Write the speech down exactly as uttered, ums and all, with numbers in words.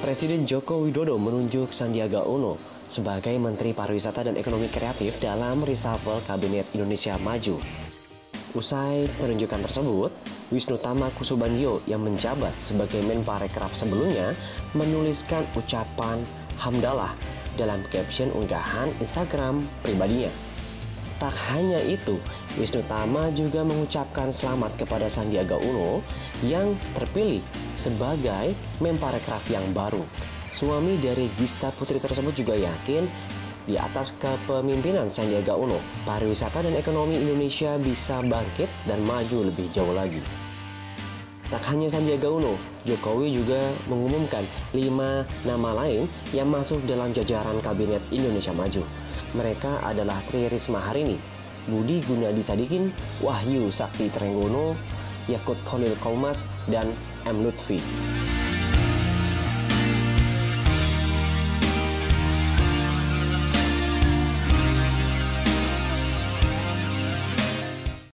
Presiden Joko Widodo menunjuk Sandiaga Uno sebagai Menteri Pariwisata dan Ekonomi Kreatif dalam Reshuffle Kabinet Indonesia Maju. Usai penunjukan tersebut, Wishnutama yang menjabat sebagai Menparekraf sebelumnya menuliskan ucapan hamdalah dalam caption unggahan Instagram pribadinya. Tak hanya itu, Wishnutama juga mengucapkan selamat kepada Sandiaga Uno yang terpilih sebagai Menparekraf yang baru. Suami dari Gista Putri tersebut juga yakin di atas kepemimpinan Sandiaga Uno, pariwisata dan ekonomi Indonesia bisa bangkit dan maju lebih jauh lagi. Tak hanya Sandiaga Uno, Jokowi juga mengumumkan lima nama lain yang masuk dalam jajaran Kabinet Indonesia Maju. Mereka adalah Tri Risma Harini, Budi Gunadi Sadikin, Wahyu Sakti Trenggono, Yakut Khalil Kaumas, dan M. Lutfi.